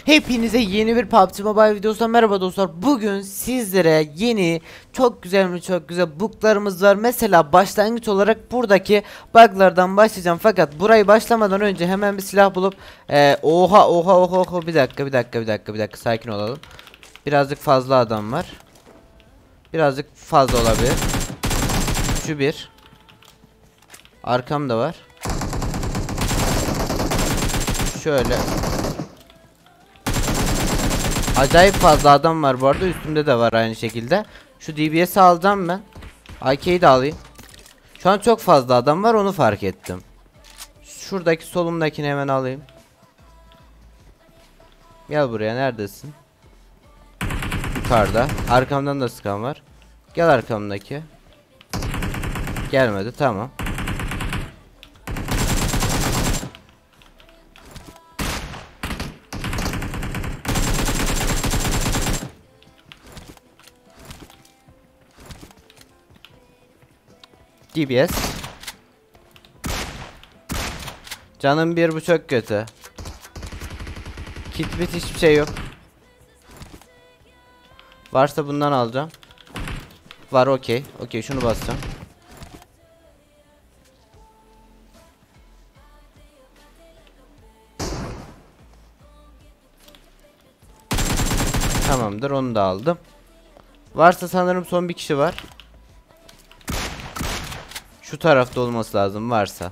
Hepinize yeni bir PUBG Mobile videosundan merhaba dostlar. Bugün sizlere yeni çok güzel buglarımız var. Mesela başlangıç olarak buradaki buglardan başlayacağım. Fakat burayı başlamadan önce hemen bir silah bulup oha bir dakika sakin olalım. Birazcık fazla adam var. Birazcık fazla olabilir. Şu bir. Arkamda var. Şöyle. Acayip fazla adam var bu arada, üstümde de var aynı şekilde. Şu DBS'i alacağım ben. AK'yi de alayım. Şu an çok fazla adam var, onu fark ettim. Şuradaki solumdakini hemen alayım. Gel buraya, neredesin? Yukarıda. Arkamdan da sıkan var. Gel arkamdaki. Gelmedi, tamam. DBS. Canım bir, bu çok kötü. Kit bit hiçbir şey yok. Varsa bundan alacağım. Var, okey. Okey, şunu basacağım. Tamamdır, onu da aldım. Varsa sanırım son bir kişi var. Şu tarafta olması lazım varsa.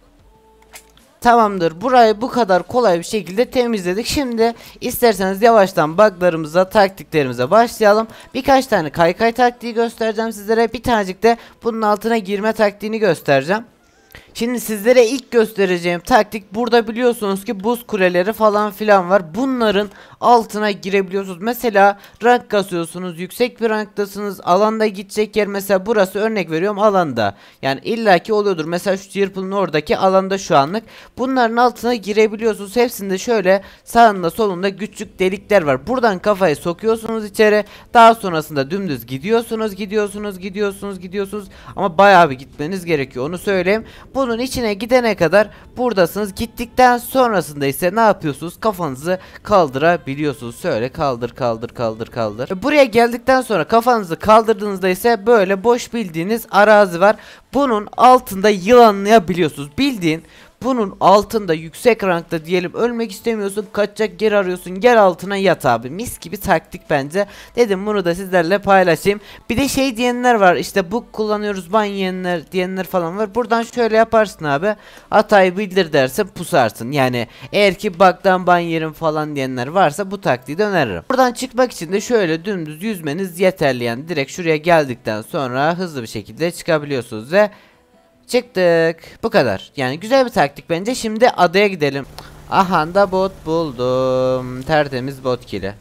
Tamamdır, burayı bu kadar kolay bir şekilde temizledik. Şimdi isterseniz yavaştan buglarımıza, taktiklerimize başlayalım. Birkaç tane kaykay taktiği göstereceğim sizlere. Bir tanecik de bunun altına girme taktiğini göstereceğim. Şimdi sizlere ilk göstereceğim taktik, burada biliyorsunuz ki buz kuleleri falan filan var. Bunların altına girebiliyorsunuz. Mesela rank kasıyorsunuz, yüksek bir ranktasınız, alanda gidecek yer, mesela burası, örnek veriyorum, alanda. Yani illaki oluyordur. Mesela şu Cirple'ın oradaki alanda şu anlık. Bunların altına girebiliyorsunuz. Hepsinde şöyle sağında solunda küçük delikler var. Buradan kafayı sokuyorsunuz içeri. Daha sonrasında dümdüz gidiyorsunuz. Ama bayağı bir gitmeniz gerekiyor, onu söyleyeyim. Bunun içine gidene kadar buradasınız. Gittikten sonrasında ise ne yapıyorsunuz? Kafanızı kaldırabiliyorsunuz. Şöyle kaldır. Buraya geldikten sonra kafanızı kaldırdığınızda ise böyle boş bildiğiniz arazi var. Bunun altında yılanlayabiliyorsunuz. Bildiğin bunun altında yüksek rankta diyelim, ölmek istemiyorsun, kaçacak yer arıyorsun, gel altına yat abi. Mis gibi taktik bence. Dedim bunu da sizlerle paylaşayım. Bir de şey diyenler var, işte bu kullanıyoruz ban yiyenler diyenler falan var. Buradan şöyle yaparsın abi, hatayı bildir dersin, pusarsın. Yani eğer ki bug'dan ban yerim falan diyenler varsa bu taktiği de öneririm. Buradan çıkmak için de şöyle dümdüz yüzmeniz yeterli. Yani direkt şuraya geldikten sonra hızlı bir şekilde çıkabiliyorsunuz ve çıktık. Bu kadar. Yani güzel bir taktik bence. Şimdi adaya gidelim. Aha da bot buldum. Tertemiz bot kill'i.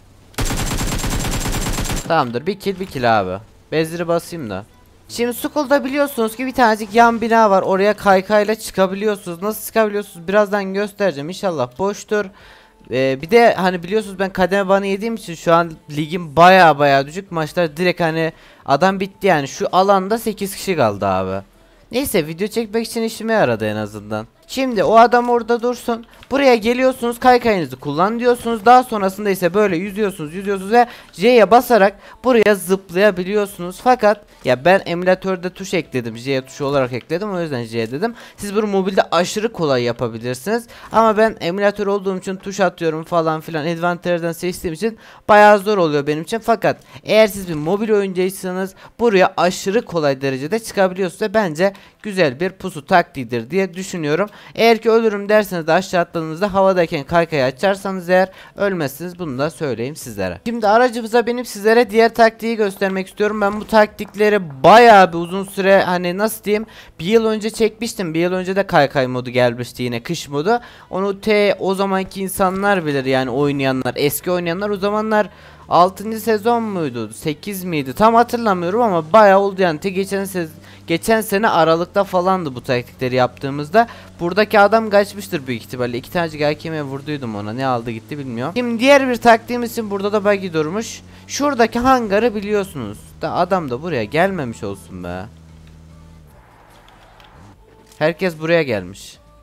Tamamdır. Bir kill abi. Bezleri basayım da. Şimdi Skull'da biliyorsunuz ki bir tanecik yan bina var. Oraya kaykayla çıkabiliyorsunuz. Nasıl çıkabiliyorsunuz? Birazdan göstereceğim. İnşallah boştur. Bir de hani biliyorsunuz ben kademe banı yediğim için şu an ligim baya düşük. Maçlar direkt hani adam bitti yani. Şu alanda 8 kişi kaldı abi. Neyse, video çekmek için işime yaradı en azından. Şimdi o adam orada dursun. Buraya geliyorsunuz, kaykayınızı kullan diyorsunuz. Daha sonrasında ise böyle yüzüyorsunuz ve J'ye basarak buraya zıplayabiliyorsunuz. Fakat ya ben emülatörde tuş ekledim. J tuşu olarak ekledim, o yüzden J dedim. Siz bunu mobilde aşırı kolay yapabilirsiniz. Ama ben emülatör olduğum için tuş atıyorum falan filan. Advantage'den seçtiğim için bayağı zor oluyor benim için. Fakat eğer siz bir mobil oyuncuysanız buraya aşırı kolay derecede çıkabiliyorsunuz ve bence güzel bir pusu taktiğidir diye düşünüyorum. Eğer ki ölürüm derseniz de aşağı atladığınızda havadayken kaykayı açarsanız eğer ölmezsiniz, bunu da söyleyeyim sizlere. Şimdi aracımıza binip sizlere diğer taktiği göstermek istiyorum. Ben bu taktikleri bayağı bir uzun süre, hani nasıl diyeyim, bir yıl önce çekmiştim. Bir yıl önce de kaykay modu gelmişti, yine kış modu. Onu o zamanki insanlar bilir, yani oynayanlar, eski oynayanlar. O zamanlar 6. sezon muydu, 8 miydi tam hatırlamıyorum ama bayağı oldu yani. Geçen sene Aralık'ta falandı bu taktikleri yaptığımızda. Buradaki adam kaçmıştır büyük ihtimalle. 2 tanecik hakeme vurduydum ona. Ne aldı gitti bilmiyorum. Şimdi diğer bir taktiğimiz için burada da buggy durmuş. Şuradaki hangarı biliyorsunuz. Da adam da buraya gelmemiş olsun be. Herkes buraya gelmiş.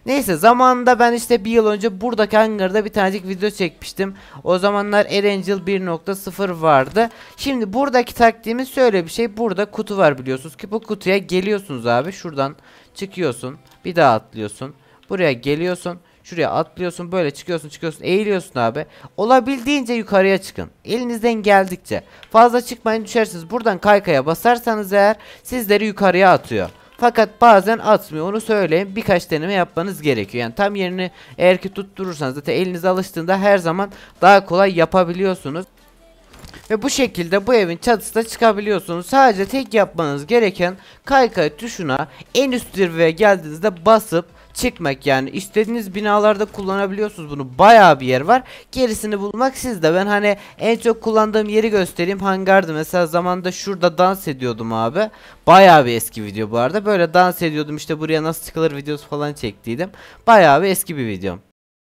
Neyse, zamanında ben işte bir yıl önce buradaki hangarda bir tanecik video çekmiştim. O zamanlar Erangel 1.0 vardı. Şimdi buradaki taktiğimiz şöyle bir şey. Burada kutu var biliyorsunuz ki, bu kutuya geliyorsunuz abi. Şuradan çıkıyorsun. Bir daha atlıyorsun. Buraya geliyorsun. Şuraya atlıyorsun, böyle çıkıyorsun, eğiliyorsun abi. Olabildiğince yukarıya çıkın. Elinizden geldikçe. Fazla çıkmayın, düşersiniz. Buradan kaykaya basarsanız eğer sizleri yukarıya atıyor. Fakat bazen atmıyor, onu söyleyeyim. Birkaç deneme yapmanız gerekiyor. Yani tam yerini eğer ki tutturursanız zaten eliniz alıştığında her zaman daha kolay yapabiliyorsunuz. Ve bu şekilde bu evin çatısına çıkabiliyorsunuz. Sadece tek yapmanız gereken kaykay tuşuna en üst zirveye geldiğinizde basıp çıkmak. Yani istediğiniz binalarda kullanabiliyorsunuz bunu. Bayağı bir yer var. Gerisini bulmak sizde. Ben hani en çok kullandığım yeri göstereyim. Hangardı. Mesela zamanda şurada dans ediyordum abi. Bayağı bir eski video bu arada. Böyle dans ediyordum, işte buraya nasıl çıkılır videosu falan çektiydim. Bayağı bir eski bir videom.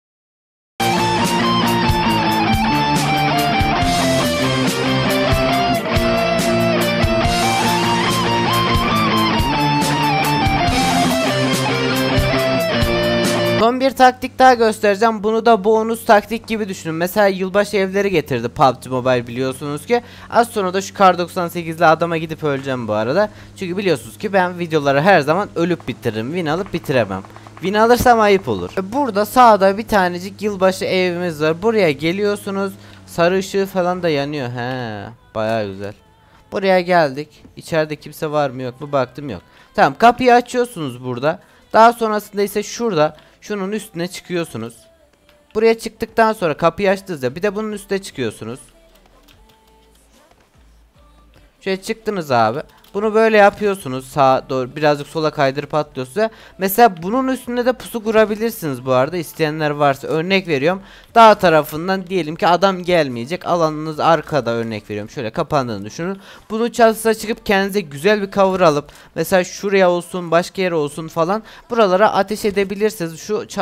Son bir taktik daha göstereceğim. Bunu da bonus taktik gibi düşünün. Mesela yılbaşı evleri getirdi PUBG Mobile, biliyorsunuz ki. Az sonra da şu Kar 98'li adama gidip öleceğim bu arada. Çünkü biliyorsunuz ki ben videoları her zaman ölüp bitiririm. Win alıp bitiremem. Win alırsam ayıp olur. Burada sağda bir tanecik yılbaşı evimiz var. Buraya geliyorsunuz. Sarı ışığı falan da yanıyor. He, bayağı güzel. Buraya geldik. İçeride kimse var mı yok mu baktım, yok. Tamam, kapıyı açıyorsunuz burada. Daha sonrasında ise şurada şunun üstüne çıkıyorsunuz. Buraya çıktıktan sonra kapıyı açtınız, bir de bunun üstüne çıkıyorsunuz. Şöyle çıktınız abi. Bunu böyle yapıyorsunuz. Sağa doğru birazcık sola kaydırıp atlıyorsunuz. Mesela bunun üstünde de pusu kurabilirsiniz bu arada. İsteyenler varsa örnek veriyorum. Dağ tarafından diyelim ki adam gelmeyecek. Alanınız arkada, örnek veriyorum. Şöyle kapandığını düşünün. Bunun çatısına çıkıp kendinize güzel bir cover alıp mesela şuraya olsun, başka yere olsun falan, buralara ateş edebilirsiniz.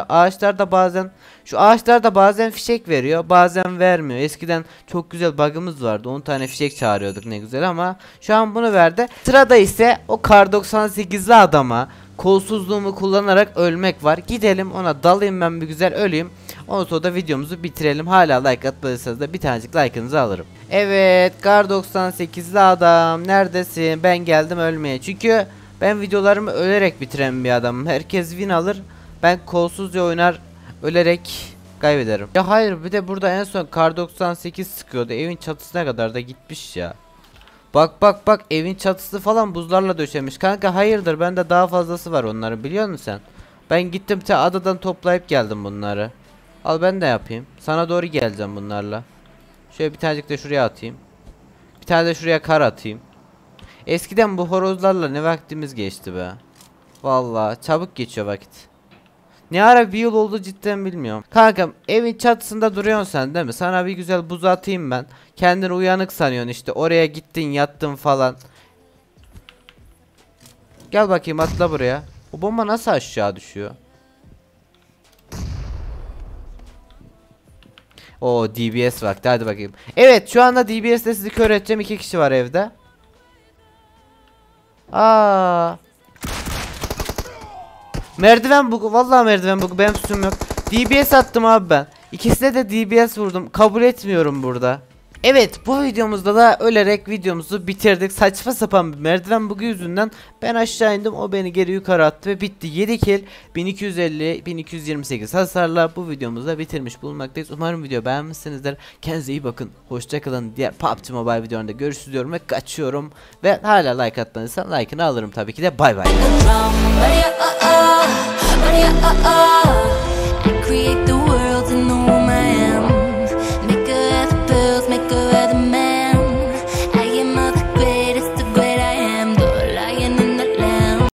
Şu ağaçlarda bazen fişek veriyor, bazen vermiyor. Eskiden çok güzel bug'ımız vardı. 10 tane fişek çağırıyorduk, ne güzel, ama şu an bunu verdi. Sırada ise o Kar 98'li adama kolsuzluğumu kullanarak ölmek var. Gidelim ona dalayım, ben bir güzel öleyim. Ondan sonra da videomuzu bitirelim. Hala like atmadıysanız da bir tanecik like'ınızı alırım. Evet, Kar 98'li adam neredesin? Ben geldim ölmeye. Çünkü ben videolarımı ölerek bitiren bir adamım. Herkes win alır. Ben kolsuzca oynar, ölerek kaybederim. Ya hayır, bir de burada en son Kar 98 sıkıyordu. Evin çatısına kadar da gitmiş ya. Bak bak bak, evin çatısı falan buzlarla döşemiş. Kanka hayırdır, bende daha fazlası var onların, biliyor musun sen? Ben gittim adadan toplayıp geldim bunları. Al, ben de yapayım. Sana doğru geleceğim bunlarla. Şöyle bir tanecik de şuraya atayım. Bir tane de şuraya kar atayım. Eskiden bu horozlarla ne vaktimiz geçti be. Vallahi çabuk geçiyor vakit. Ne ara bir yıl oldu cidden bilmiyorum. Kankam, evin çatısında duruyorsun sen değil mi? Sana bir güzel buz atayım ben. Kendini uyanık sanıyorsun işte. Oraya gittin, yattın falan. Gel bakayım, atla buraya. O bomba nasıl aşağı düşüyor? O DBS vakti, hadi bakayım. Evet, şu anda DBS'de sizi kör edeceğim. 2 kişi var evde. Aa. Merdiven bugu, vallahi merdiven bugu, benim suçum yok. DBS attım abi ben. İkisine de DBS vurdum. Kabul etmiyorum burada. Evet, bu videomuzda da ölerek videomuzu bitirdik. Saçma sapan bir merdiven bugu yüzünden ben aşağı indim, o beni geri yukarı attı ve bitti. 7 kill 1250-1228 hasarla bu videomuzda bitirmiş bulunmaktayız. Umarım video beğenmişsinizdir. Kendinize iyi bakın. Hoşçakalın. Diğer PUBG Mobile videolarında görüşürüz diyorum ve kaçıyorum. Ve hala like atmadıysan like'ını alırım tabii ki de. Bay bay. Create the world.